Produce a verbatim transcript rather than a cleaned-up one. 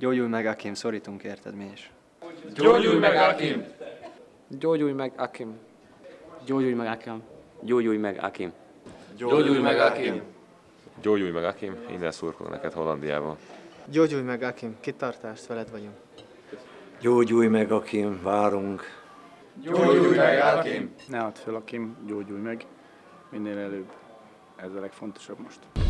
Gyógyulj meg, Akim, szorítunk érted mi is. Gyógyulj meg, Akim! Gyógyulj meg, Akim! Gyógyulj meg, Akim! Gyógyulj meg, Akim! Gyógyulj meg, Akim! Gyógyulj meg, Akim! Innen szurkolok neked Hollandiában. Gyógyulj meg, Akim! Kitartást, veled vagyunk. Gyógyulj meg, Akim! Várunk! Gyógyulj meg, Akim! Ne add fel, Akim, gyógyulj meg minél előbb. Ez a legfontosabb most.